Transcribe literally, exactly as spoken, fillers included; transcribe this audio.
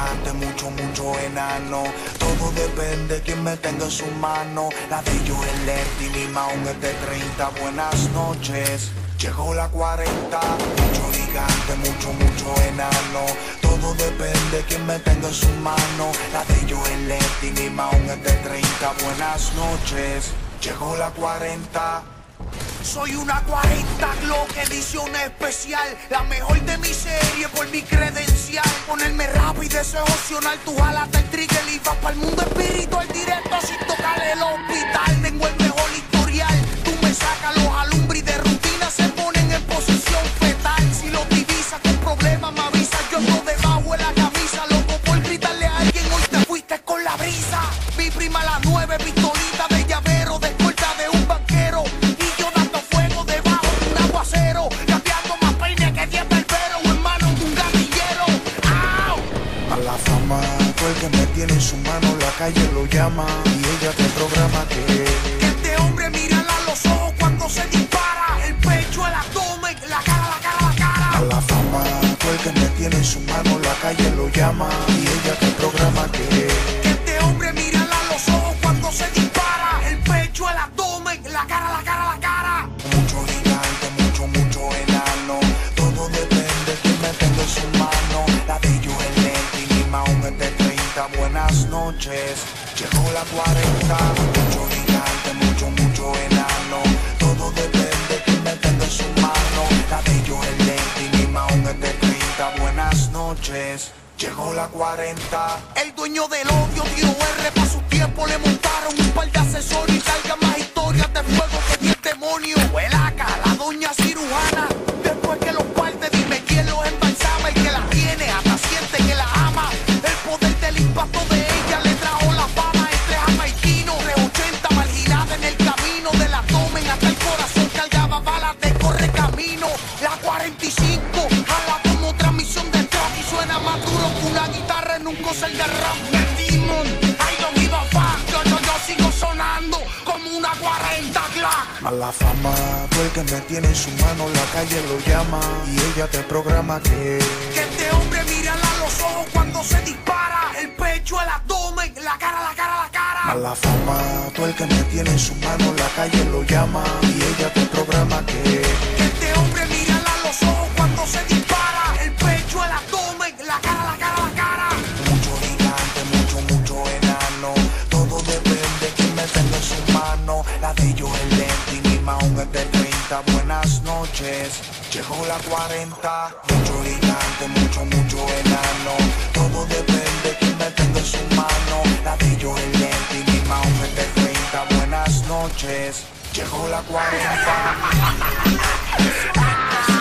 gigante, mucho, mucho enano. Todo depende de quién me tenga en su mano. La de ellos es lenta y mi maón es de treinta. Buenas noches, llegó la cuarenta. Mucho gigante, mucho, mucho enano. Todo depende de quién me tenga en su mano. La de ellos es lenta y mi maón es de treinta. Buenas noches, llegó la cuarenta. Soy una cuarenta Glock edición especial, la mejor de mi serie por mi credencial. Ponerme rápido es opcional, tú jalaste el trigger y vas pa'l mundo espiritual directo sin tocar el hospital. Tengo el mejor historial, tú me sacas los alumbres y de rutina se ponen en posición fetal. Si los divisas con problemas me avisas, yo ando debajo de la camisa, loco por gritarle a alguien, hoy te fuiste con la brisa. Mi prima a las nueve, pistolita de llavero, de escolta de un banquero. Cambiando más peine que diez berberos en manos de un gatillero. ¡Au! A la fama, tú el que me tiene en su mano, la calle lo llama y ella te programa que Que este hombre mírala a los ojos cuando se dispara. El pecho, el abdomen, la cara, la cara, la cara. a la fama, tú el que me tiene en su mano, la calle lo llama y ella te programa que Que este hombre mírala a los ojos cuando se dispara. El pecho, el abdomen, la cara, la cara, la cara. mucho gigante, mucho, mucho enano. Todo depende de quién me tenga en su mano. La de ellos es lenta y mi maón es de treinta. Buenas noches, llegó la cuarenta. Mucho gigante, mucho, mucho enano. Todo depende de quién me tenga en su mano. La de ellos es lenta y mi maón es de treinta. Buenas noches, llegó la cuarenta. El dueño del odio tiró R pa' su tiempo. Le montaron un par de accesorios y carga más historias de fuego que ni el demonio. Huelaca, la doña cirujana. Después que los parte, dime quién los embalsama. El que la tiene, hasta siente que la ama. El poder del impacto de ella le trajo la fama. Entre jamaiquinos, trescientos ochenta marginada en el camino. Del abdomen hasta el corazón cargaba balas de correcamino. La cuarenta y cinco, jala como transmisión de truck y suena más duro que una guitarra en un concert de rock. El Demon, I don't give a fuck. Yo, yo, yo sigo sonando como una cuarenta Glock. A la fama, tú el que me tiene en su mano, la calle lo llama y ella te programa que Que este hombre mírala a los ojos cuando se dispara. El pecho, el abdomen, la cara, la cara, la a cara. la fama, tú el que me tiene en su mano, la calle lo llama y ella te programa que Que este hombre mírala a los ojos cuando se dispara. El pecho, el abdomen, la cara, la cara, la cara. mucho gigante, mucho, mucho enano. Todo depende de quién me tenga en su mano. La de ellos es lenta y mi maón es de treinta. Buenas noches, llegó la cuarenta. Mucho gigante, mucho, mucho enano. Todo depende de quién me tenga en su mano. La de ellos es lenta y mi maón es de treinta. Buenas noches, llegó la cuarenta.